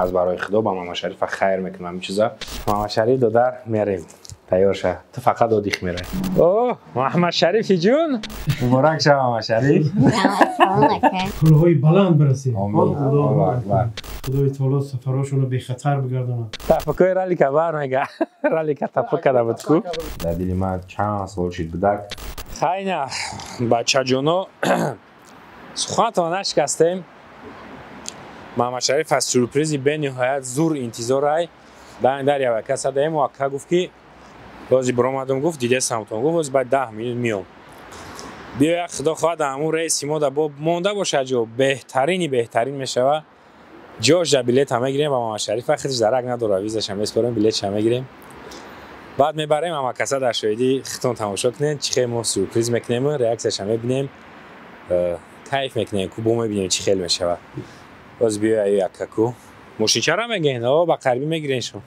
از برای خدا با ماما شریف خیر میکنم همین چیزا. ماما شریف دودر میریم تیار شه. تو فقط دودیخ میره. اوه محمد شریفی جون مبارک شه ماما شریف. کلاهای بلند برسی. آمین. خدای تعالی سفراشونو بی خطر بگردونه. تفکر رالی که بر میگه رالی که تفکر بود کو در دل من چند سال شد بدک خیلی بچه جونو سخنتان نشکستیم. محمد شریف از سورپریزی به نهایت زور انتظار رای در یک کس دایم و که گفت که بازی برآمدم گفت دیده سمتون گفت باز بعد 10 میلیون میام بیا خدا خواهد همون رئیس ما با مونده باشه جو بهترین میشه جاش بلیط هم میگیریم و محمد شریف وقتش درک نداره ویزش هم میسپاریم بلیط هم میگیریم بعد میبریم اما کسا در شاهدی خطون تماشا کنین چی خیلی ما سورپریز میکنیم ریاکشنش هم میبینیم کیف میکنیم کو بو میبینیم چی خیلی میشه باز بیا یک کو ماشین چرا میگین با قربی میگیرین شما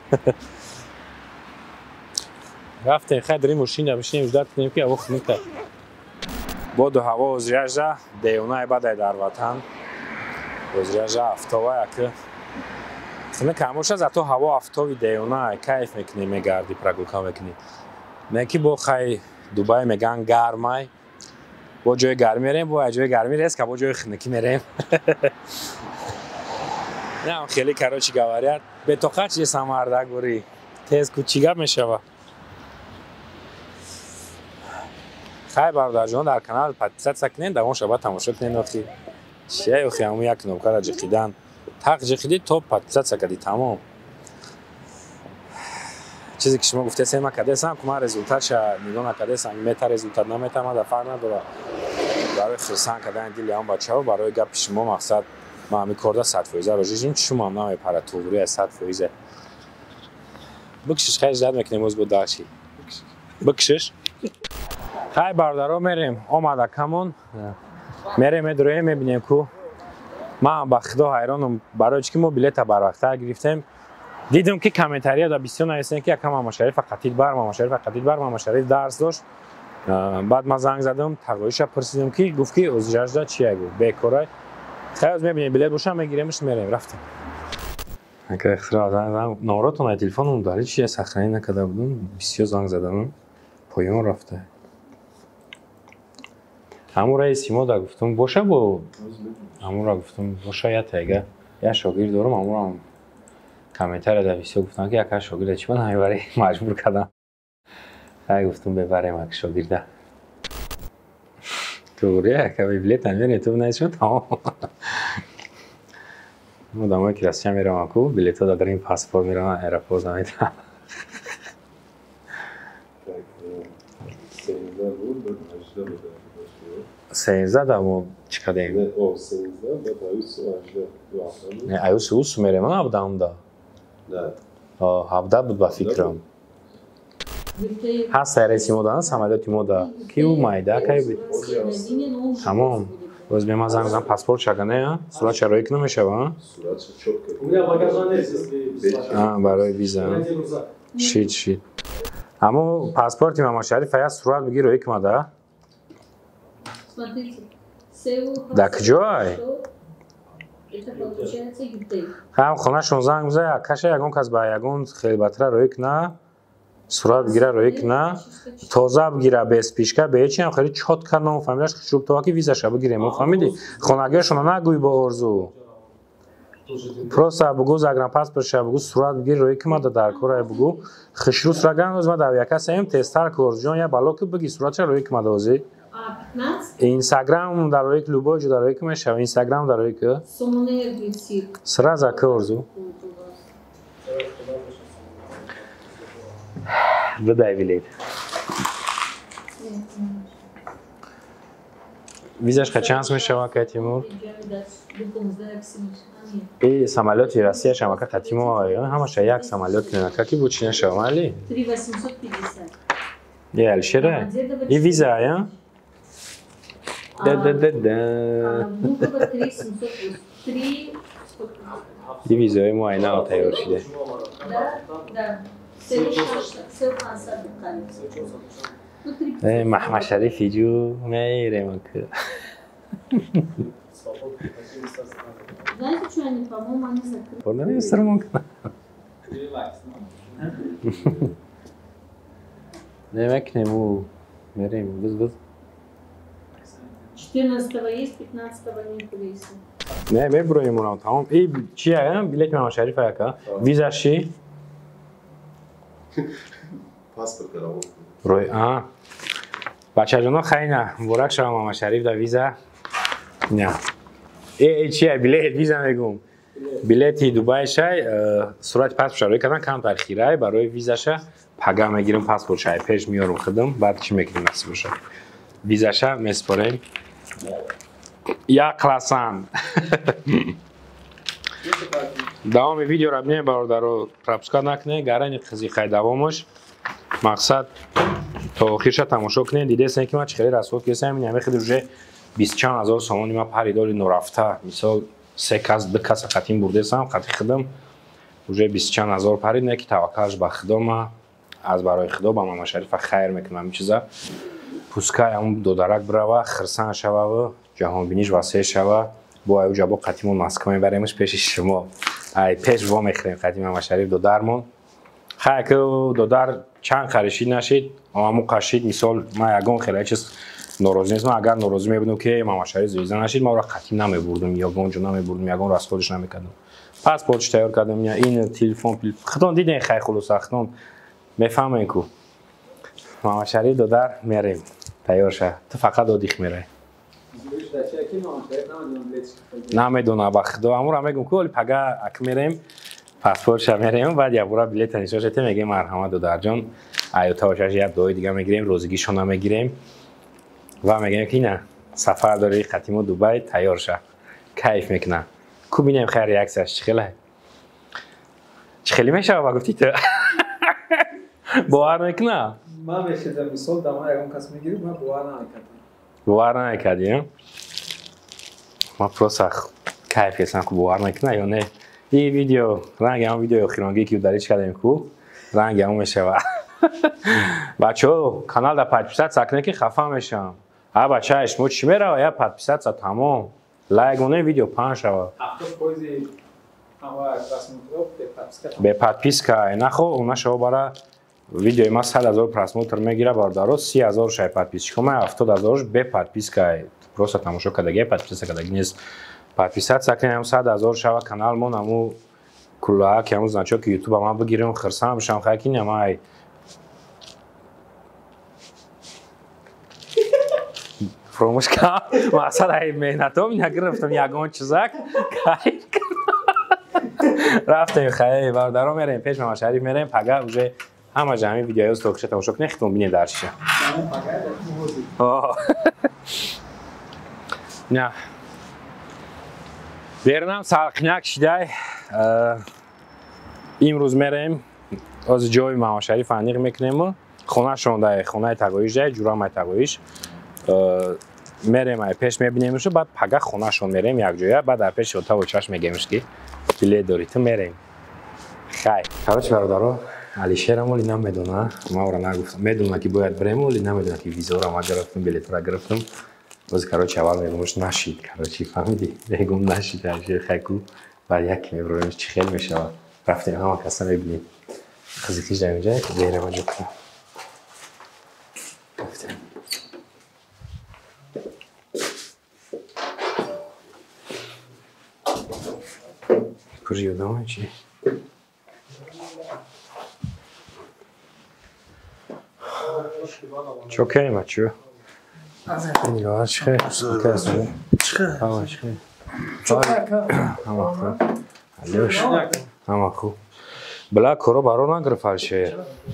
رفتیم خیلی داریم ماشین نمیشیم اجداد کنیم که وقت میکنیم با دو هوا وزریجه دیونه بعد در وطن وزریجه افتاوه که خونه کموش از تو هوا افتاوی دیونه کیف میکنی میگردی پرگوکا میکنی میکی با خیلی دوبای میگن گرمای با جای گرمی میریم با جای گرمی ریست که با جای خنکی میریم نه خیلی کراچی گواریت به تو خرچ یه سمارده گوری تیز کوچیگه میشه خیلی برادر جان در کانال پتیسات سکنین دوان شبا تماشا کنین اخی چیه اخی همون یک نوکر جخیدن تق جخیدی تو پتیسات سکدی تمام چیزی که شما گفته سیما کده سم که من رزولتات شا نگاه نکده سم میتا رزولتات نمیتا ما دفعه نداره برای خرسان کدن دیلی هم بچه ها برای گپ شما مقصد ما همی کرده 100% رو جیجیم چی شما هم نمی پره توبری از 100% بکشش خیلی جد میکنیم از بود داشتی بکشش خیلی برادرها میریم آمده کمون میریم ادروی میبینیم که من با خدا حیرانم برای چی که ما بلیت بر وقت گرفتیم دیدم که کامنتاری دا بسیار نوشتن که یکم محمد شریف قتیل بر محمد شریف درس داشت بعد من زنگ زدم تقریبش پرسیدم که گفت که عذرش چیه گفت بیکاره خیلی از میبینیم بلیت باشم میگیریمش میریم رفتیم اگه اختراع زنگ نوراتون تلفنم داری چیه سخنی نکرده بودم بسیار زنگ زدم پایان رفته همون رئیسی ما دا گفتم باشه با همون را گفتم باشه یا تیگه یا شاگرد دارم همون هم کامنتر دا بسیار گفتن که یک شاگرد چی من همیبری مجبور کردم گفتم ببریم یک شاگرده تو گوریه که بلیت نمیرین تو نیست تمام مدامای کلاسی هم میرم اکو بلیت ها داریم پاسپور میرم ایرپورت همیدم 13 دامو چیکادیم؟ نه 13 بعد ایوس 18 نه ایوس اوس میرم من ابدام دا نه 17 بود با فکرم هست رئیسی مودا سمالتی مودا کیو مایدا کی بود تمام باز بیام زنگ زدم پاسپورت شگانه صورت شرایک نمیشه وا صورت چوب برای ویزا شید اما پاسپورت محمد شریف یا صورت بگیره یک ماده در کجای هم خونه شون زنگ میزه کشه یگون کس با یگون خیلی بطره رویک نه صورت بگیره رویک نه تازه بگیره بیس پیشکه به چی هم خیلی چات کردم و فهمیدش شروب تو که ویزا شو بگیریم و فهمیدی خونگی شون نگوی با ارزو پروسا بگو زاگرام پاسپورت شو بگو صورت بگیر رویک ما در کار بگو خشروس رگان از ما در یک کس هم تستر کورجون یا بالا که بگی صورت رویک ما دوزی اینستاگرام در روی کلوبو جو در روی که میشه اینستاگرام در روی که سر زاکه ارزو بدای بلیت ویزاش که چانس میشه واقعا تیمور ای سمالوتی روسیه شما که تیمور همش یک سمالوت نه کی بود چینه شمالی 3850 یه الشره ای ویزا یا یه ویزای معاینه ها تیار شده محمد شریفی جو میره که Знаете, что они, по-моему, они закрыты. Порно сырмонка. Demek ne bu? Vereyim vız. 14-го есть, 15-го нет рейса. Ne ben buraya mı tamam. İyi çiğ ya bilet mi Şerif ayaka. Viza şey. Паспорт караван. Roy aha. Bachajano khayna. Burak shama Şerif da viza. Ne? چیه bilet viza megum. Bileti Dubai shay surat pasport roy kadan kam tarxiray baroy vizaша paga megirim pasport shay pesh miyorum khidam bad chi mekirim nasib bosha. Vizaша mesporem. Ya klasan. Давом видео ра мне бародаро пропуска накне гарани qizi xay davomаш мақсад то охирша тамошо кне дидесен ки ман чӣ хеле расход кесам ин ҳаме хеле уже 24000 сомони ман паридори норафта мисол се кас ду каса қатин бурдесам қати хидам уже 24000 парид не ки таваккалш ба худома аз барои худо ба мама шарифа хайр мекунам ин чиза пускай ҳамун додарак бирава хирсан шава ҷаҳонбиниш васеъ шава бо аю ҷабо қатимон Москва мебаремаш пеши шумо ай пеш во мехӯрем қатим мама шариф додармон хай ки додар чанд қаришид нашид амамо қашид мисол ман ягон хеле чиз норози нестам агар норози мебудам ки мама шариф зӯиза нашид ман ора қатим намебурдам ягон ҷо намебурдам ягон расходиш намекардам паспортш тайёр кардам ин телефон хитон диден хай хулоса хитон мефаҳмем ку мама шариф додар мерем тайёр ша ту фақат одих мерай намедонам ба худо амура мегум ки оли пага ак мерем паспортша мерем баъд ябура билета нишошете мегем марҳамат додарҷон аётавошаш як дуои дига мегирем розигишона мегирем ва мегем ки ина сафар дори қатимо Дубай тайёр ша кайф мекунам ку бинем хай реаксияш чӣ хеле мешава ба гуфти ту бовар мекунам ман мешидам мисол дама ягон кас мегирӣ ман бовар намекардам бовар намекардӣ ман просто кайф кесам ку бовар мекунам ё не این ویدیو رنگ همون ویدیو اخیرانگی که داریش کردیم کو رنگ همون میشه بچه ها کانال در 5% سکنه که خفه میشم ها بچه اشمو چی میره و یا 5% سا تمام لایک مونه ویدیو 5 شوا به 5% که نخو اونا شوا برای ویدیو ما 100,000 پرسموتر میگیره باردارو 30,000 شای 5% شما 70,000 به 5% که просто тамошо кадаги 5% кадаги нест подписать сакнем 100,000 шава канал мон аму кулла ки аму значок ки YouTube ама бигирем хирсам бишам хаки немай фромушка масалай меҳнатом нагирифтам ягон чизак рафтем хай бардаро мерем пеш мама шариф мерем пага уже ҳама ҷамъи видеоёз токша тамошо кунем хитон бине дарша не бернам салқинак шидай имрӯз мерем оз ҷои мама шариф аниқ мекунем хонашон дай хонаи тағоиш дай ҷурамай тағоиш мерем ай пеш мебинемш баъд пага хонашон мерем якҷоя баъд дар пеши отаву чаш мегемш ки билет дорӣ ту мерем хай короче бародаро алишерам оли намедона ма ора нагуфтам медона ки бояд бирем оли намедона ки визора ма гирифтам билетора гирифтам باز کاروچه اول میگمش نشید کاروچی فهمیدی میگم نشید هرچی خیکو بعد یکی میبرمش چی خیلی میشه رفتیم همه کسا میبینیم خزیکیش در اینجا که بیره ما جو کنم رفتیم کجی بودم چی؟ چوکه مچو Ya çıkıyor. Çıkıyor. Tamam çıkıyor. Tamam. Alıyoruz. Tamam ku. Bela koro barona grafal şey.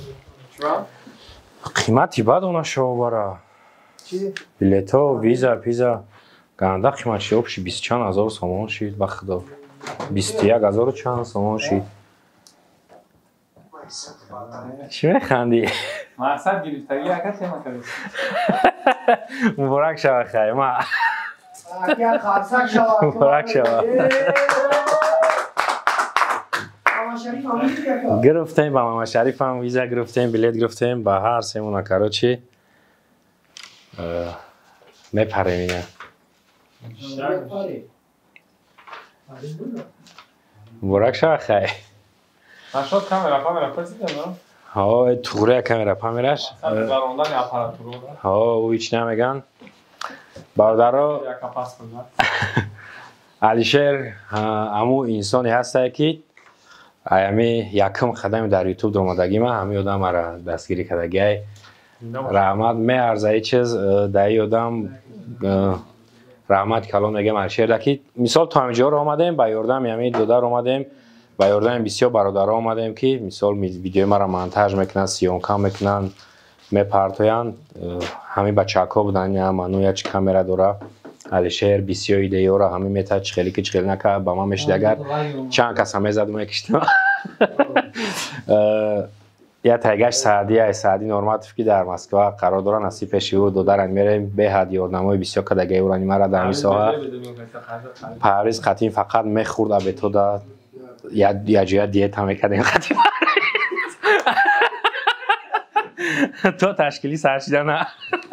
Kıymeti bad ona şov bara. Bileto, viza, pizza. Ganda kıymet şey opşi 20,000 somon şid baxda. 21,000 çan somon şid. Şimdi خندی مقصد گرفتاری حرکت نمی‌کنی مبارک شود خیر ما اگر خالصک شود مبارک شود گرفتیم با ماما شریف هم ویزا گرفتیم بلیط گرفتیم با هر سیمون کاروچی میپریم اینه مبارک شب خیر. نشد کامera پرسیدم. ها توره کامera پامراش. گراندن آپاراتور. ها او هیچ نمیگن. برادرها علیشیر همو انسانی هسته که ایامی یکم خدمت در یوتیوب درآمدگی ما همه آدم مرا دستگیری کردگی رحمت میارزه چیز دایی آدم رحمت کلام میگم علیشیر دکی مثال تا همینجا رو آمدیم با یاردم یعنی دودار آمدیم با یاردم بسیار برادرها آمدیم که مثال ویدیو مرا مونتاژ میکنن سیون کام میکنن میپرتوین همه بچه‌ها بودن یا منو چه کامera داره علیشیر بسیار ایده را همه میتاچ خیلی که خیلی نکه با ما میشه اگر چند کس همه زدم یکشتم یا تایگش سعدی نورماتیف که در مسکو قرار دارن اسی پیشی و دو درن میریم به هدیه اورنمای بسیار کدگی اورانی مرا در این ساحه پاریس قطعی فقط میخورد به تو دا یا جویا دیت هم میکردیم قطعی تو تشکیلی سرشیده نه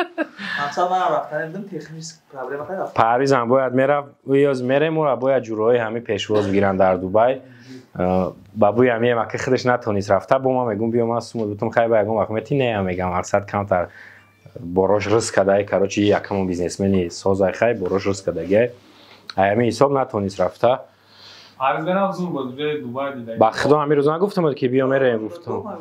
پاریس هم باید میرم و باید جورای همه پیشواز بگیرن در دبی بابوی همه مکه خودش نتونست رفته با ما میگم بیا ما سومو بتم خیلی بگم وقتی نه میگم اکثر کانتر بروش رس کدای کاروچی یکم بیزنسمنی سازای خیلی بروش رس کدای همه حساب نتونست رفته پاریس برام زور بود به دبی دیدم با خدا همین روزا گفتم که بیا میرم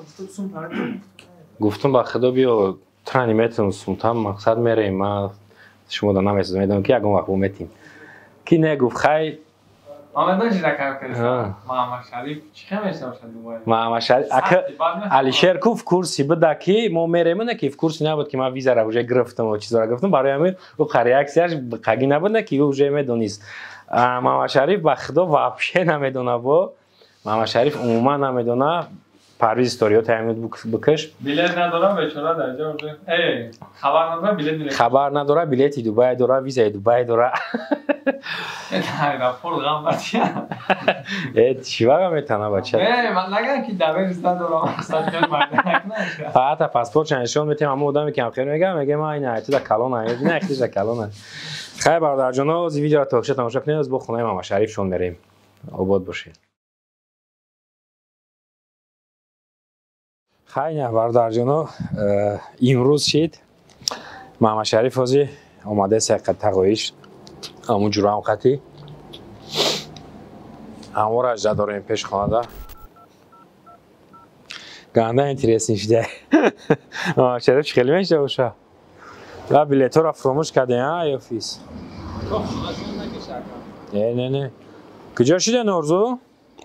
گفتم با خدا بیا ترانی میتونم سمتم مقصد میریم ما شما دو نمیسوز میدونم که اگه وقت میتیم کی نگفت خیلی آمدن چی نکردم محمد شریف چی میشه باشد دوباره محمد شریف علیشیر کوف کورسی بده که ما میریم نه که کورسی نبود که ما ویزا را وجه گرفتم و چیزا را گرفتم برای امیر او ریاکسیش قگی نبود که او وجه میدونست محمد شریف با خدا واپشه نمیدونه با محمد شریف عموما نمیدونه پاریس استوریو تامین بکش بلیط ندارم بیچاره در جا ای خبر نداره بلیط خبر نداره بلیط دبی داره ویزای دبی داره نه راپور غم بچه چی واقعا میتونه بچه نه من نگم که دبی است دارم استاد مردک نشه فقط پاسپورت نشون میتونم اما آدمی که خیر میگه ما این حتی در کلون نه اختیار کلون خیر برادر جانا از ویدیو را تاکشه تماشا کنید از با خونه محمد شریف شون بریم آباد باشید خیلی برادر جانا امروز شد محمد شریف ازی اومده سقط تقویش همون جور هم قطعی همون را اجده داریم پیش خانده گنده اینتریس نیشده محمد شریف چه خیلی میشده باشه و بلیتو را فراموش کرده ها یا فیس نه کجا شده نورزو؟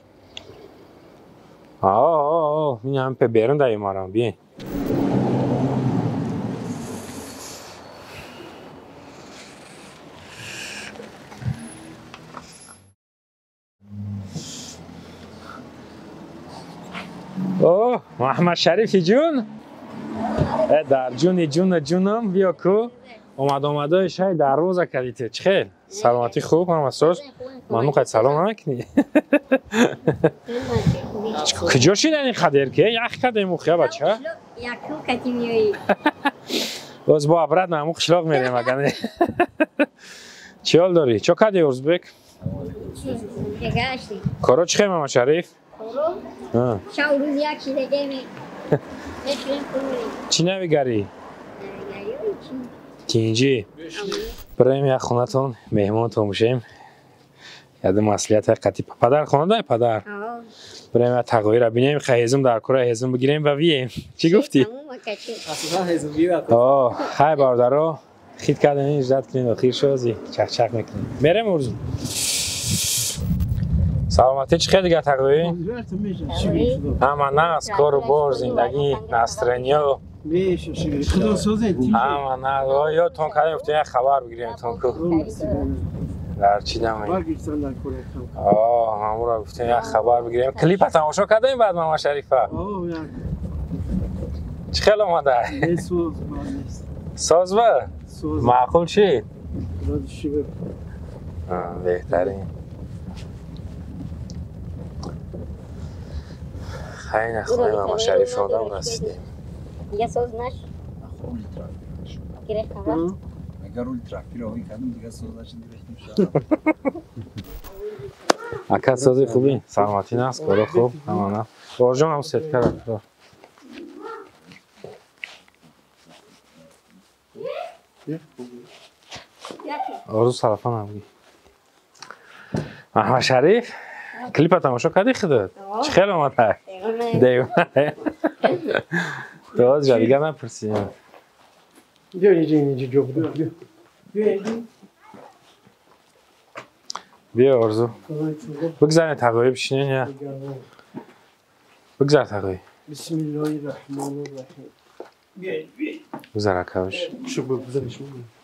این هم پی بیرون دایی مارم بیاین اوه محمد شریفی جون در جونم بیا کو اومده شاید در روزه کردیته چه خیل سلامتی خوب هم اساس منو قد سلام نکنی کجا شدن این خدر که یخ کده مخیا بچه یکو کتی میایی باز با عبرت نمو خشلاق میریم اگه چی حال داری؟ چه کدی ارزبک؟ گشتی کارو چه خیمه ما شریف؟ کارو؟ شاو روز یکی دیگه میشونیم کنیم چی نویگری؟ نویگری تینجی براییم یک خونتون مهمان تو میشیم یاد مسئولیت قطعی پدر خونه داره پدر براییم یک تقوی را بینیم خیزم در کره هزم بگیریم و بیاییم چی گفتی؟ اصلا هزم گیرد خیلی باردارو خید کردن این اجداد کنیم و خیر شوزی چک میکنیم میرم ارزون سلامتی چه خیلی دیگه تقوی؟ اما نه از کار و بار زندگی نسترنیا خدا سازه اما نه یا تون کردیم افتیم یک خبر بگیریم تون که در چی دمایی برگیرستان در کره همون را گفتیم یک خبر بگیریم کلیپ تماشا کردیم بعد محمد شریفه چه خیلی آمده؟ ساز با؟ معقول چی؟ بهترین خیلی نخواهی محمد شریف شده و رسیدیم دیگه سوز نش گره خبر اگر روی ترافیک رو کردم دیگه سوز نشد دیگه اکا سازی خوبی؟ سلامتی نست کارو خوب؟ همانه بارجان هم سیت کرد آرزو سلافان هم بگی محمد شریف کلیپ تماشا کردی خودت؟ چه خیلی اومده؟ دیگه دوست جا دیگه نپرسیم بیا اینجا جو بیا بیا آرزو بگذارین تقوی بشینین یا بگذار تقوی بسم الله الرحمن الرحیم بیا بگذار اکاوش شو بگذارش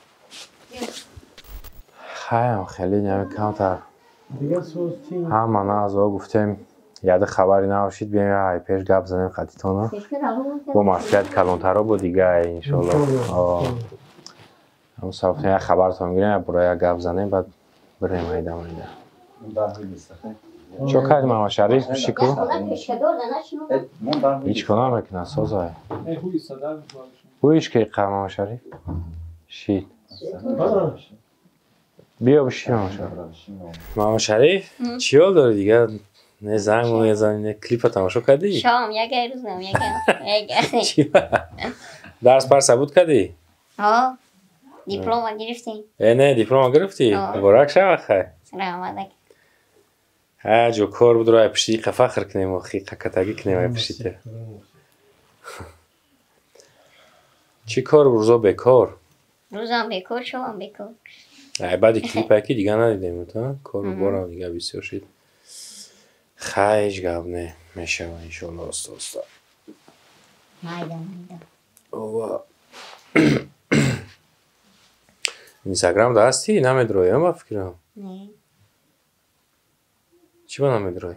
خیلی خیلی نمی کمتر دیگه سوستی هم من از او گفتیم یاد خبری نباشید بیایم یه های پیش گپ زنیم خطیتانو با مسئولیت کلانتر با دیگه انشالله همون صافتون یه خبرتون میگیریم برای گپ زنیم بعد بریم ایده چو کردی محمد شریف شکو؟ هیچ کنم میکنه سازه بویش که قرم محمد شریف؟ شید بیا بشی محمد شریف محمد شریف چی حال داری دیگه؟ نه زنگ و یه زنی کلیپ تماشا کردی؟ شام یک روزم یک چی درس پر ثبوت کردی؟ ها دیپلم گرفتیم نه دیپلم گرفتی؟ مبارک شو خیر سلام علیکم ها جو کار بود رای پشتی فخر کنیم و خیقه کتگی کنیم رای پشتی چی کار روزا بکار؟ روزم بکار شوام بکار بعد کلیپ اکی دیگه ندیدیم تا کار رو بارم دیگه بسیار شد خیش گب نه میشه و انشالله استا مایدم اوه اینستاگرام دا هستی؟ نمیدروی هم با فکرم نه چی با نمیدروی؟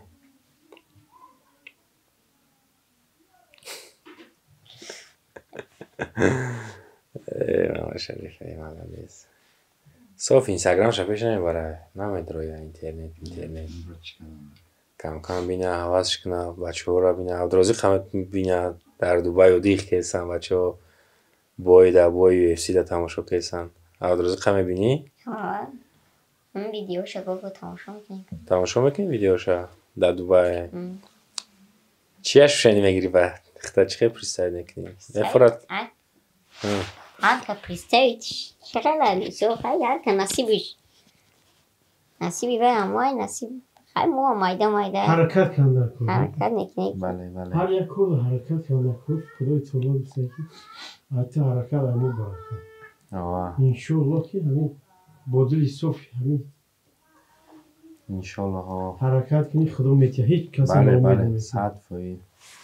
ماما شریف ای مالدیز صاف اینستاگرام شپیش نمیباره نمیدروی اینترنت کم کم بینه حوضش کنه بچه ها را بینه عبدالرازی خمت بینه در دوبای و دیخ کهستن بچه ها بای در بای UFC در تماشا کهستن عبدالرازی خمت بینی؟ اون ویدیوشه گفت تماشا میکنی تماشا میکنی ویدیوشه در دوبای چی هشت شنی میگیری بعد؟ اختار چه خیلی پریستاید نکنی؟ نفرات هر که پریستاید چقدر لیسو خیلی هر که نصیبش نصیبی به همای نصیب خیلی مو مایده حرکت کنده کن حرکت نکنی بله هر یک کل حرکت کنده کن خدای طولا بسید حتی حرکت همون برکت انشالله که همین بادلی صوفی همین انشالله ها حرکت کنی خدا میتیه هیچ کسی بله نامید بله صد فایی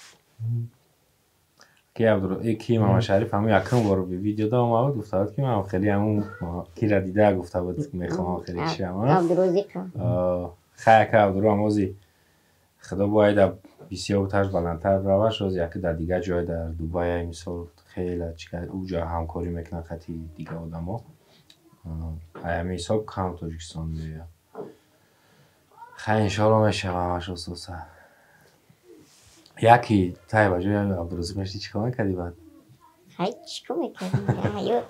کی عبدالرازی کی محمد شریف همون یکم بارو به ویدیو دام آورد گفته بود که من خیلی همون کی را دیده گفته بود میخوام خیلی چی اما عبدالرازی خیلی که عبدالرازی خدا باید بسیار بترش بلندتر روش از یکی در دیگه جای در دوبای مثال خیلی چیکار اونجا همکاری میکنن خطی دیگه آدما همه حساب کام تاجیکستان میره خیلی انشالله میشه همش اساسا یکی تای باجای عبدالرازی میشتی چیکار میکردی بعد خیلی چیکار میکردی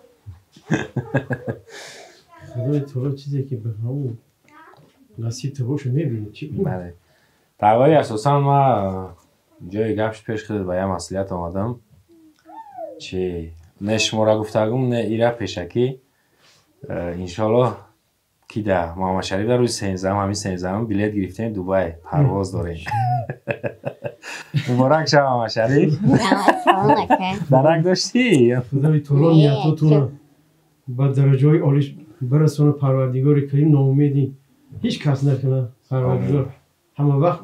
خدای طولا چیزی که به همون نصیب تباشو میبینی چی بله تقوی اساسا ما جای گپش پیش خیلی با یه مسئولیت آمدم چی نه شما را گفتگم نه ایره پیشکی انشالله کی ده محمد شریف در روی 13 همین 13 بلیت گرفتیم دوبای پرواز داریم مبارک شب محمد شریف درک داشتی خدای طولا نیتاتون با درجه های عالیش برسونه پروردگار کریم ناامیدی هیچ کس نکنه پروردگار همه وقت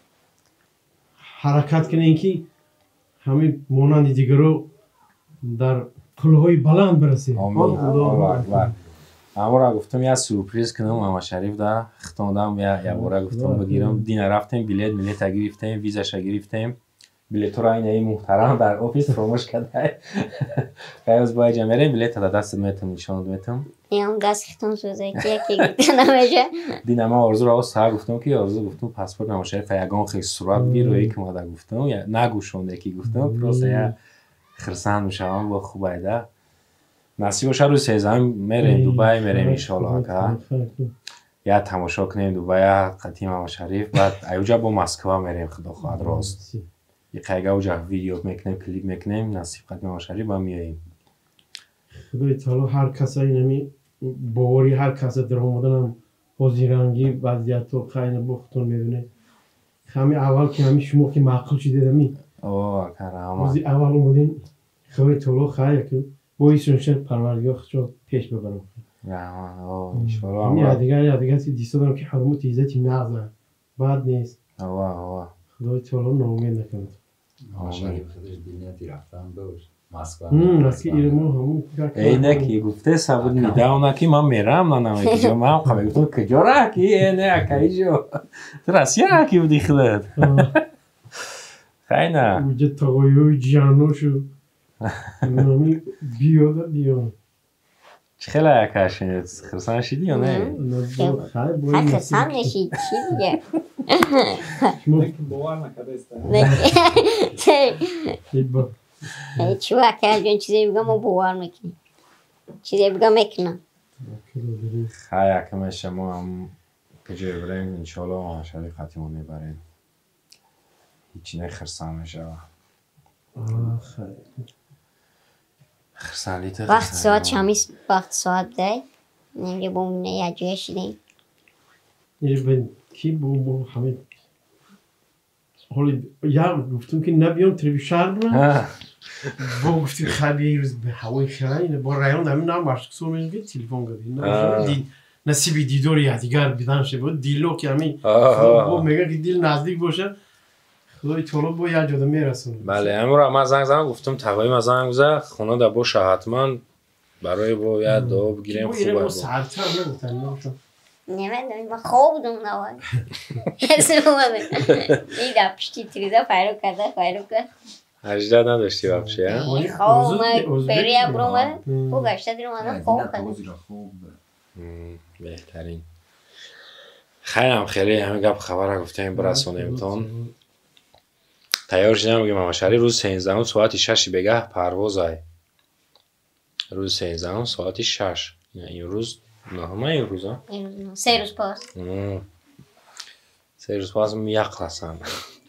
حرکت کنه اینکه همین مانند دیگر رو در پلهای بلند برسه آمین اما را گفتم یه سورپریز کنم محمد شریف در خطاندم یه باره گفتم بگیرم دین رفتیم بلیت گرفتیم ویزاش گرفتیم بلیت رو این محترم در آفیس فراموش کرده خیلی از باید جمعه بلیت در دست میتم نشان میتم هم دست خطان سوزه که یکی گفته نمیشه دین اما آرزو را سر گفتم که آرزو گفتم پاسپورت محمد شریف یگان خیلی صورت بگیر و یک ماده گفتم یا نگوشونده یکی گفتم پروسه یه خرسند میشم با خوب ایده نصیب باشه روی 13 میریم دوبای میریم انشالله که یا تماشا کنیم دوباره قدیم ماما شریف بعد ایوجا با مسکو میریم خدا خواهد راست یک قیگه اوجا ویدیو میکنیم کلیپ میکنیم نصیب قدیم ماما شریف با میاییم خدای تعالی هر کسایی نمی باوری هر کس در اومدن حضیرانگی وضعیت و خاین بختون میدونه خمی اول که همی شما که معقول شده دمی اوه کرام روزی اول اومدین خدای تعالی خیلی که بایشون شد پروردگار خود پیش ببرم اوه انشالله همین دیگه دیستا دارم که حرمت عزتی نغزه بعد نیست اوه خدای تعالی ناامید نکند شریف خودش دینیتی رفتن باش مسکو نسکی ایرمو همون اینه که گفته سبود میده اونا که من میرم نه نمیگه من هم خواهی گفتم کجا را که اینه اکایی جو تو رسیه را که بودی خودت خیلی نه اوجه تاقایوی جانوشو نامی بیاد چه خیلی اکر شنید خرسان شدی یا نه؟ خیلی خرسان نشید چی دیگه باور نکرده است چی وقت جون چیزی بگم و باور میکنم چیزی بگم میکنم خیلی اکمه شما هم کجای بریم انشالله ماما شریف خطیمون میبریم هیچی نه خرسان میشه خرسانلیت وقت ساعت چمیست وقت ساعت ده نمیگه بومونه یا جوی شدیم کی بوم همه حالی یا گفتم که نبیام تریبی شهر برم با گفتیم خیلی یه روز به هوای خیلی با رایان همین نام برشک سومین بید تلفن گردیم نصیبی دیدوری یا دیگر بیدن شه بود دیلو که همین با میگه که دیل نزدیک باشه خدای طلب با یه جاده میرسونه بله امرو من زنگ زدم گفتم تقویم از زنگ گذار خونه دا باشه حتما برای با یه دعا بگیریم خوبه با سرتر نگفتن نمیدونم من خواب بودم نوای حسن اومده دیدم پشتی تریزا فایرو کرد 18 نداشتی بخشی ها؟ خواب اومد پیری ابرو اومد او گشته دیر اومدم خواب کنم بهترین خیلی همه گپ خبر گفتیم برسونیم تون تیار شدیم بگیم ماما شریف روز 13 ساعت 6 بگه پرواز های روز 13 ساعت 6 این روز نه این روز ها؟ 3 روز پاس 3 روز پاس هم یک لسن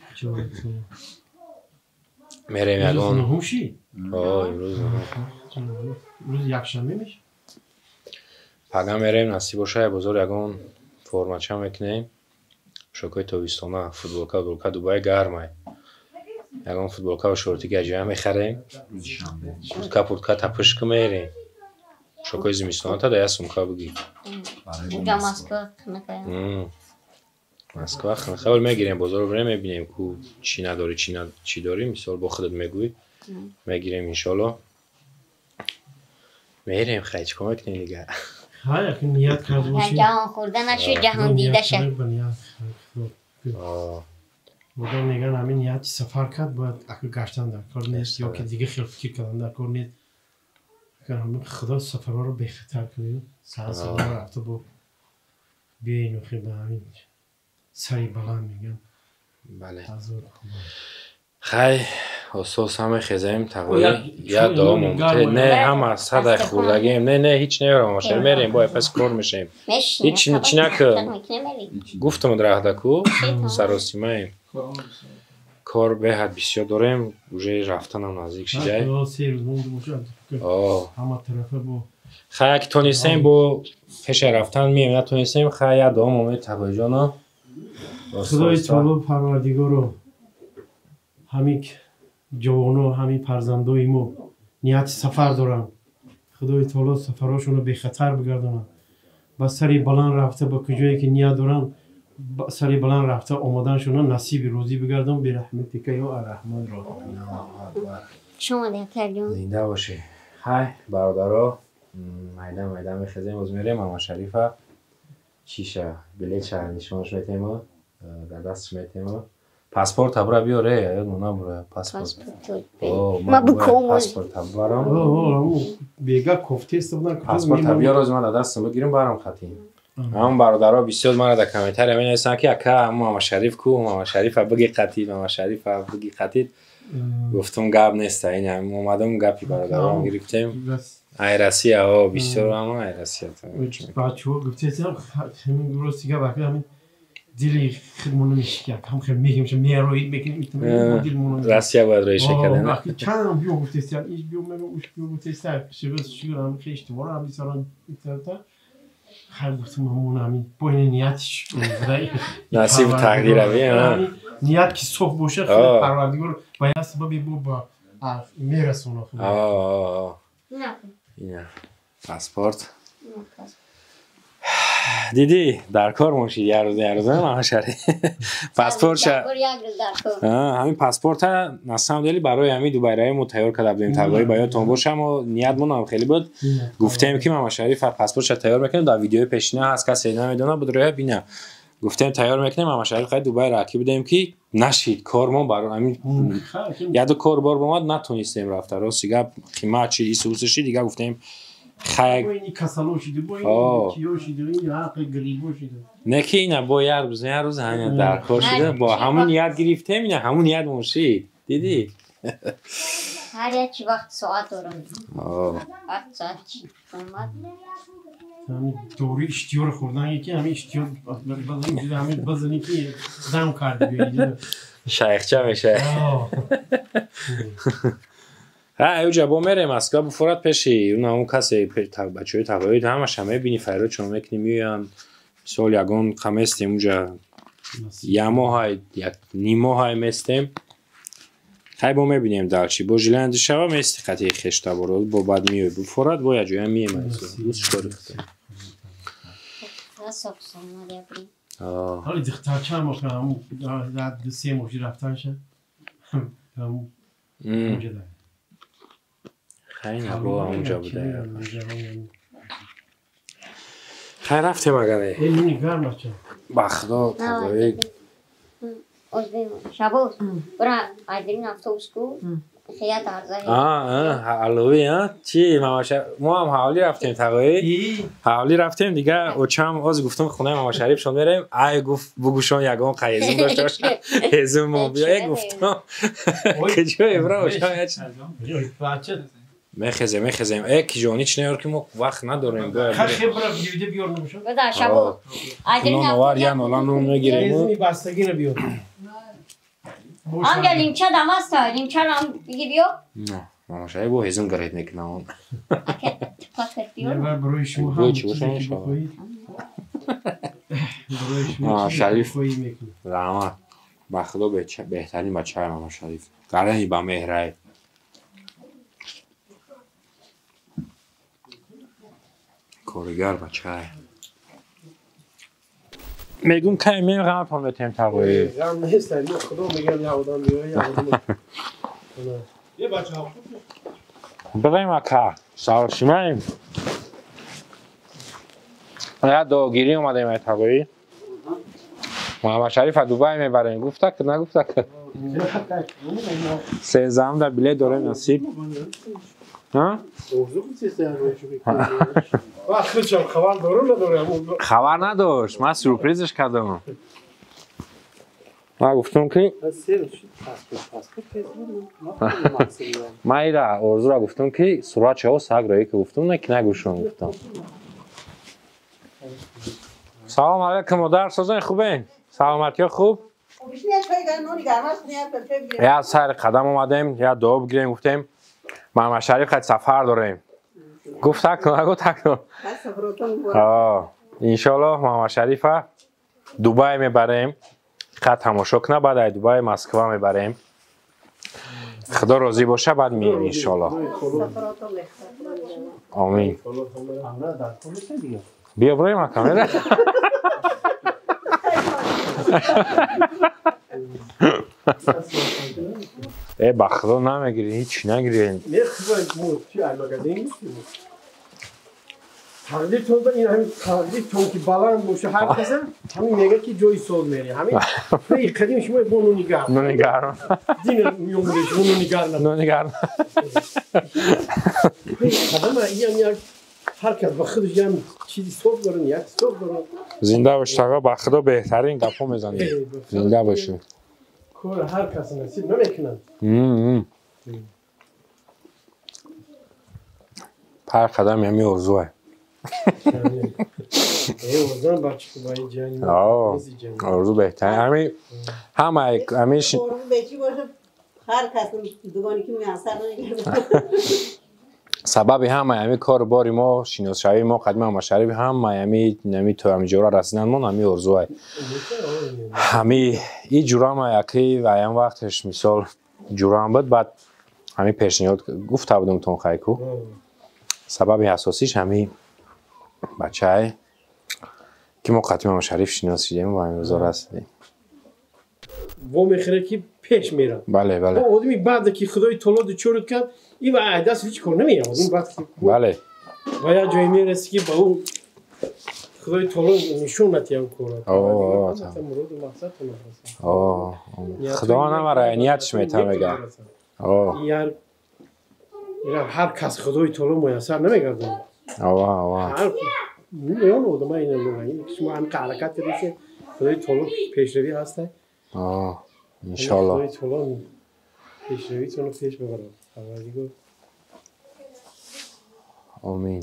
میریم یکون نهوشی؟ امروز روز یکشنبه میشه؟ پگه میریم نصیب باشه بزرگ یکون فرماچه هم میکنیم شکای تویستانه فوتبولکا دوبای گرمه یکون فوتبولکا و شورتی گجی هم میخریم پودکا تپش که میریم شکای زمیستانه تا دیگه سمکا بگی اینجا مسکو خنکه مسکو خنکه ولی میگیریم بزرگ بریم میبینیم که چی نداری چی داری مثال با خودت میگوی میگیریم انشالله میریم خیلی چکا میکنیم دیگه ها یکی نیت کرده باشی جهان خورده نشد جهان دیده شد بودم میگن همین نیت سفر کرد باید اکو گشتن در کار نیست یا که دیگه خیلی فکر کردن در کار نیست همین خدا سفرها رو بخطر کنیم سال رفته با بیاین و خیلی همین سری بلند میگن بله خیلی اساس همه خیزیم تقریبا یا دعا ممکنه نه هم از صد خوردگیم نه هیچ نیارم ماشین میریم با پس کار میشیم هیچ چی نکه گفتم در دکو سراسیمه کار به حد بسیار داریم اوجه رفتن هم نزدیک شده 3 روز مونده باشه همه طرفه با خیلی که تونستیم با پیش رفتن میم نتونستیم خیلی دعا ممکنه تقوی جانا خدای تعالی پروردگار رو همین جوانو همین فرزندای ما نیت سفر دارن خدای تعالی سفراشون رو به خطر بگردونن با سری بلند رفته با کجایی که نیت دارن سری بلند رفته آمدنشون نصیب روزی بگردون به رحمتی که یا الرحمن را شما دکتر جون زنده باشی های برادرها میدم میخزیم از میریم ماما شریفه چیشه بلیت شهر نشانش میتیم در دستش میتیم پاسپورت ابرا بیاره یا اونا برای پاسپورت ما بکوم پاسپورت ابرام بیگا کوفتی است بودن پاسپورت بیار از من دستم بگیریم برام خطیم همون برادرها بسیار مرا در کامنتر همین هستن که اکا ماما شریف کو ماما شریف بگی قطید ماما شریف بگی قطید گفتم گپ نیست این هم اومدم گپی برادرها گرفتیم ایرسی ها بسیار اما ایرسی ها بچه ها گفته همین درستی که وقتی همین دیلی خودمونو میشه هم خیلی میگیم میروید میکنیم راستی باید روی شکل وقتی چند بیو گفتستیان ایش بیو مگه اوش بیو گفتستیان شبز شیرم خیلی اشتباه هم بیساران بیترتا خیلی گفتم همون همین با این نیتش نصیب تقدیر همین نیت که صبح باشه خیلی پروردگار باید سببی با میرسونه نه پاسپورت دیدی در کار مونشید یه روزه ماما شریف پاسپورت همین پاسپورت نستم دلی برای همین دو بایرای مو تیار کرده بودیم تقریبا باید تون باشم و نیتمون هم خیلی بود گفتیم که ماما شریف پاسپورتش تیار میکنه در ویدیو پیشینه هست کسی نمیدونه بود روی ببینه گفتیم تیار میکنیم ماما شریف خیلی دبی راکی بودیم که نشید کارمون برای همین یادو کار بار اومد نتونستیم رفت راستیگه خیمه چی ایسوسشی دیگه گفتیم خیلی کسالوشیده با کیوشیده این حق گریبوشیده نکی نه با یه روز همین در کار شده با همون یاد گرفتیم نه همون یاد مونشید دیدی هر یک وقت ساعت دارم وقت ساعت چی همین دوری اشتیار خوردن یکی همین اشتیار همین بزنی که دم کرده بیایید شیخچه میشه اوجا با میره مسکا بفرات پیشی اون کسی بچه‌های تقاعد همش همه بینی فردا چون میکنیم میان سال یگان خمستیم اونجا یه ماه یک نیم ماه مستیم خیلی با میبینیم دلچی با جلند شبا مستی قطعی خشتا برود با بعد میوی بفرات با یه جوی هم مییم دوست شکر اختیم حالی دختر چند ماه همون در 3 ماه رفتنشه همون اونجا داره خیلی با اونجا بوده خیلی رفتیم اگر اینی گرم بچه بخدا تقاید شباز برای ایدرین افتوبوس کو خیات عرضه علوی ها چی ما هم حوالی رفتیم تقاید حوالی رفتیم دیگه اوچم از گفتم خونه ماما شریف شون بریم ای گفت بگوشون یگان قیزم داشته باشم هزم ما بیایی گفتم که جایی برای اوچم میخزیم ایک جانی چه نیار که ما وقت نداریم خیلی برای ویدیو بیار نمیشون بده شباز ایدرین نوار یا نولا نون میگیریم ایزنی بستگی رو بیار آنگه لیمچه دم است تا لیمچه رو هم بگی بیار نه ماما شریف با هزم گرید میکنم اکه تپاس کرد بیار برای شما هم چیزی که بخواهید برای شما چیزی بخواهید میکنید رحمت بخدا بهترین بچه های ماما شریف قرنی با مهره کارگر بچه های میگم که میگم غم پان بتیم تقوی غم نیست داریم خدا میگم یه آدم بیاره یه آدم یه بچه ها بگیم اکا سارشیمیم یه دوگیری اومده ایمه تقوی محمد شریف دوبای میبریم گفته که نگفته که 13 در بیله داره نصیب ها؟ خبر نداشت من سورپریزش کردم من گفتم که من ایره ارزو را گفتم که سرعت چه ها سگ رایی که گفتم نه که نگوشم گفتم سلام علیکم مادر سازن خوبه؟ سلامتی ها خوب؟ یا سر قدم اومدیم یا دعا بگیریم گفتیم محمد شریف خیلی سفر داریم گفت تکنو نگو تکنو انشالله محمد شریف دوبای میبریم خیلی تماشا کنه بعد دوبای مسکو میبریم خدا راضی باشه بعد میریم انشالله آمین بیا برای ما کامره ای بخدا نمیگیری هیچ نگیری تقدیر تون این همین تقدیر تون که بلند باشه هر کسی همین میگه که جای سال میری همین این قدیم شما با نونی گرم دین میومدش نونی گرم قدم این یک هر کس با خودش هم چیزی صبح داره نیت صبح داره زنده باش آقا، با خدا بهترین گپا میزنی. زنده باشی. کار هر کس نصیب نمیکنن. پر قدم یمی ارزوه. ارزوان بچه که باید جنگ ارزو بهترین. همیش هر کس دوگانی که میاثر نمیکنه. سبب همه کار باری ما شناسایی ما قدیم ما شریف همه تو همه جورا رسیدن ما همه ارزوه. همه این جورا ما یکی و این وقتش مثال جورا هم بود بعد همه پیشنهاد گفته بودم تون خیکو. سبب اساسیش همه بچه‌ای که ما قدیم ما شریف شناسیدیم و همه روزا رسیدیم. و میخوره که پیش میرن. بله بله. آدمی بعد که خدای تعالی چورت کرد این و دست هیچ کار نمیاد. این بعد که بله. باید جایی میرسی که با اون خدای تعالی نشون نتیم کنه. خدا نماره نیتش میتونه میگه. یار هر کس خدای تعالی میسر نمیگردن. هر میلیون آدم این که شما هم حرکت ریشه خدای تعالی پیشروی هسته. ان شاء الله. خدای تعالی پیشرویتون رو پیش ببره. خبری آمین.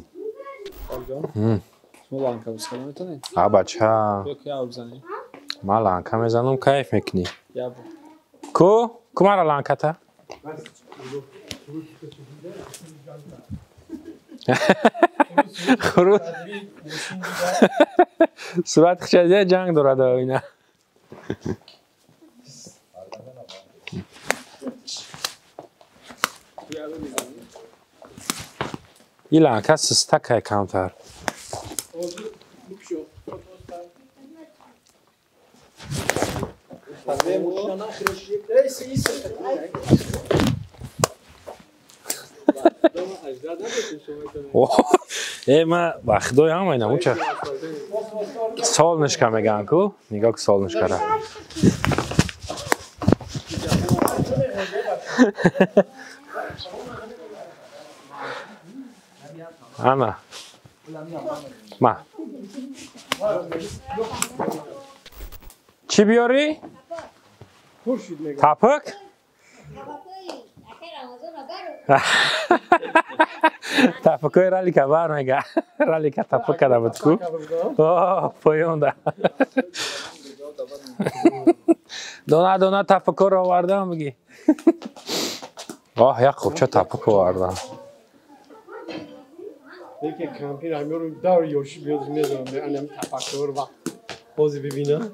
شما لانکا بسخلا میتونید؟ بچه یا بزنید؟ ما لانکا میزنم کیف میکنی؟ یا کو مرا لانکا تا؟ خروج صورت خشایده جنگ دارد اینا. این لانکا سستک کامتر. ما وقتای هم اینا موچه سال نشکه میگن کو نگاه که سال نشکه را انا ما چی بیاری؟ تپک؟ تپکای رالی که بار میگه رالی که تپک کده بود کو پایونده دونه تپکا رو آوردم میگی یک خوبچه تپک آوردم دیگه کمپین همی رو دار یوشی بیاد میزنم انم تپک رو وقت بازی ببینم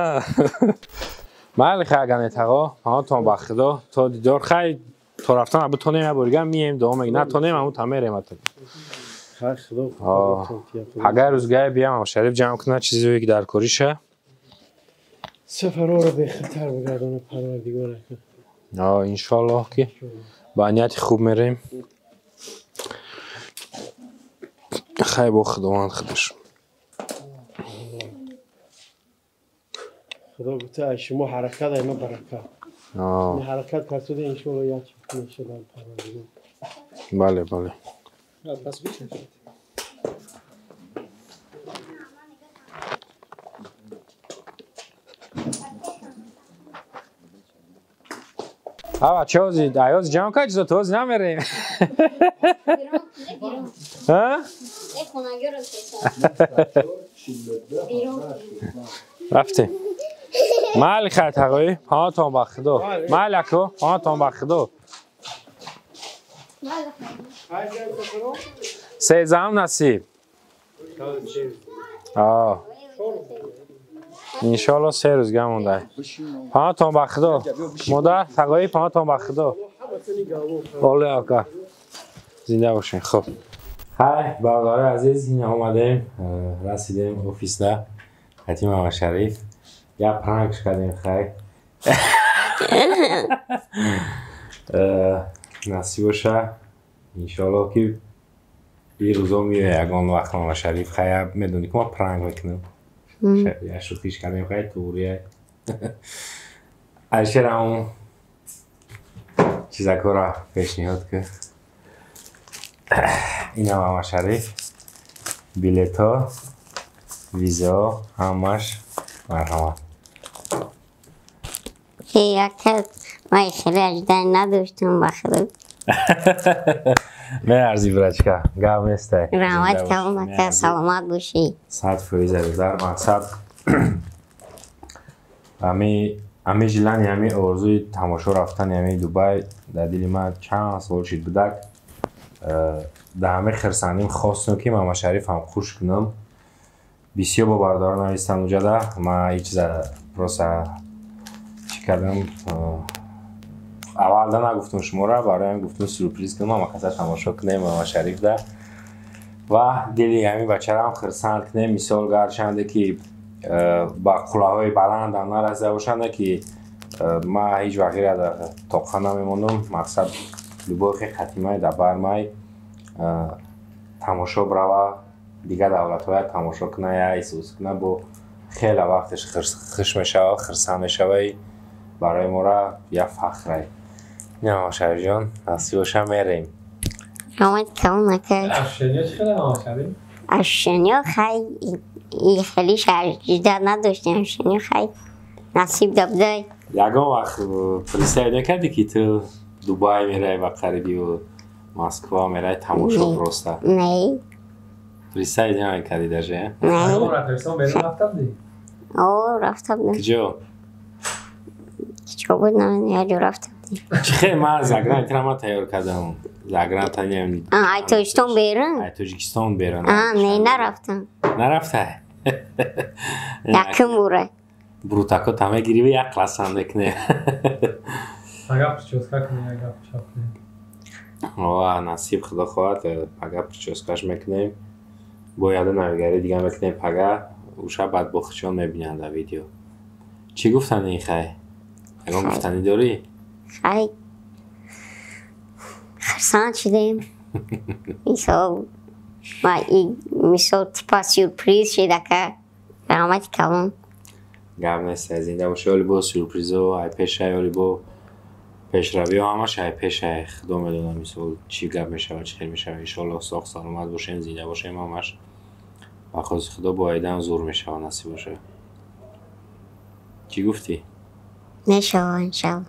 مالی خیلی تقا ها تو بخدا تو دیدار خیلی تو رفتن ابو تو نمیبرگم میم دوام نه تو نمیم همون تمیریم اتون خیلی خدا اگر روزگاه بیام شریف جمع کنه چیزی که در کوریشه سفرها رو به خطر بگردانه پروردگاره انشالله که با نیت خوب میریم خیلی با خداوند خودش خدا گفته شما حرکت اینا برکت این حرکت کرده انشالله یاد کنه انشالله بله بله پس بیشتر بچه هازی ایاز جمع که چیزا توز نمیریم رفتیم مال خیلی تقوی ها تان بخدو مال اکو ها تان بخدو سیزم نصیب انشالله 3 روز گمونده ها تان بخدو مادر تقوی ها تان بخدو اولی آقا زنده باشین خب های برادر عزیز این آمدیم رسیدیم اوفیس ده حتیم آقا شریف یا پرانکش کردیم خیلی نصیب باشه انشالله که این روزا میره یکان وقت آقا شریف خیلی میدونی که ما پرانک میکنیم یا شوخیش کردیم خیلی توریه اشیر همون چیزکو را پیشنهاد که این هم آقا شریف بیلتا ویزا همش مرحمت. یک من خیلی اجدن نداشتم بخدا. مرسی برچکا گام نسته. رحمت کنم که سلامت باشی. 100% در مقصد امی جلانی امی آرزوی تماشا رفتن امی دوبای در دل من چند سال شد بدک در همه خرسانیم خواستم که ماما شریف هم خوش کنم بسیار با بردار نویستن اونجا ده ما هیچ پروسه چی کردم اول ده نگفتم شما را برای هم گفتم سورپریز کنم ماما کسا تماشا کنه ماما شریف ده و دلی همین بچه را هم خرسان کنه مثال گرچنده که با کلاهای بلند هم نرزده باشنده که ما هیچ وقتی را در طاقخانه میمونم مقصد لباخی خطیمه در برمای تماشا برای دیگه دولت های تماشا کنه یا ایسوس کنه با خیلی وقتش خشم شوه خرسان شوه برای ما را یه فخره نه شریف جان نصیب باشم میریم رحمت کنم که اشنیا چی خیلی شریف؟ اشنیا خیلی شجدت نداشتیم اشنیا خیلی نصیب دبده یکم وقت پلیسای نکردی که تو دوبای میره و قریبی و مسکو میره تماشا پروسته نه پلیسای دیگه نکردی درجه؟ نه اون رفتم بیرون رفتم دی؟ رفتم دی کجا؟ کجا بود نه یه جا رفتم دی چه من زگران ایتنا ما تیار کردم زگران تا نیم ای توشتون بیرون؟ ای توجیکستان بیرون نه نرفتم نرفته؟ یکم بوره بروتاکو تمه گیری و یک کلاسان بکنه اگه پرچوسکا کنی اگه پرچوسکا کنی آه نصیب خدا خواهد اگه پرچوسکاش میکنیم باید نویگری دیگه میکنیم پگه اوشه بعد بخشان میبینن در ویدیو چی گفتن این خیلی؟ اگه گفتنی داری؟ خیلی خرسان شدیم مثال تیپا سورپریز شده که رحمت کنم گرم نیست از این دوشه حالی با سورپریزو های پیشه حالی با پیشروی ها همش های پیشه خدا میدونم مثال چی گرم میشه و چی خیلی میشه انشالله ساق سلامت باشیم زنده باشیم همش و خواست خدا با ایدن زور میشه و نصیب باشه چی گفتی؟ میشه انشالله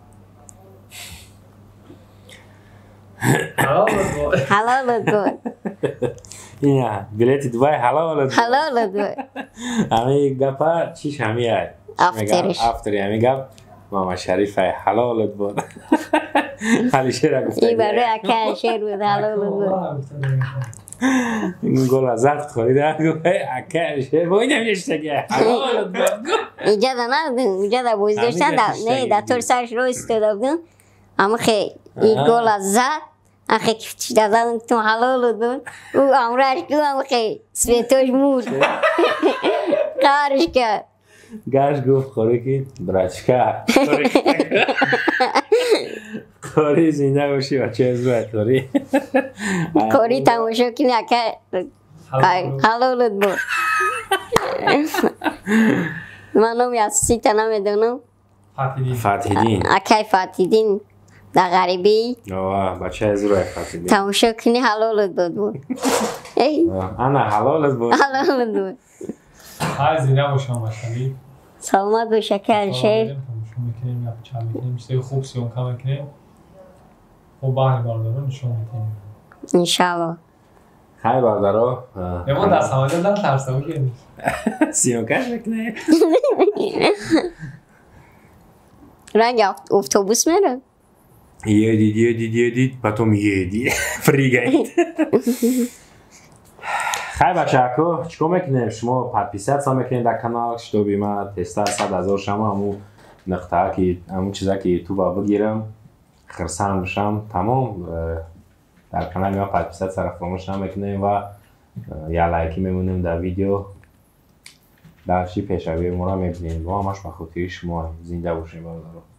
حلالت بود اینه بلیتی دوبای حلالت بود حلالت بود همه گپا چیش همی های افترش افتری همی گپ ماما شریف های حلالت بود حالی شیر گفته این برای اکه شیر بود حلالت بود این گل از زرد خوریده گوه اکه شیر با این نمیشتگه حلالت بود اینجا دا ندادن اینجا دا بوز داشتن نه دا طور سرش رو استاده بودن اما خیلی این گل از زرد اخی کفتش دادن تو حلالت بود او امرش دو اما خیلی سویتوش مود قهرش کرد گاش گفت خوری که برچکا خوری زنده باشی و چه از باید خوری کوری تماشا کنی اکه حلالت بود منم یاسسی تا نمیدونم فتحیدین اکه فتحیدین در غریبی بچه از روی فتحیدین تماشا کنی حلالت بود انا حلالت بود حلالت بود های زنده باشم مشهدی سلامت باشه که الشیر تماشا میکنیم یا چه میکنیم چیزای خوب سیونکا میکنیم خب بحر باردارو نشون میکنیم انشاءالله خیلی باردارو ما دست همه دارم ترسه بگیریم سیونکاش میکنه رنگ اتوبوس میره یه دید потом یه فریگید خیلی بچه اکو چکو میکنیم شما پدپیست سا میکنیم در کانال شتو بیمه تسته 100,000 شما همون نقطه که همون چیزا که یوتیوب بگیرم خرسان بشم تمام در کانال ما پدپیست سر فراموش نمیکنیم و یا لایکی میمونیم در ویدیو در چی پیشروی ما را میبینیم و همش بخاطر شما زنده باشیم.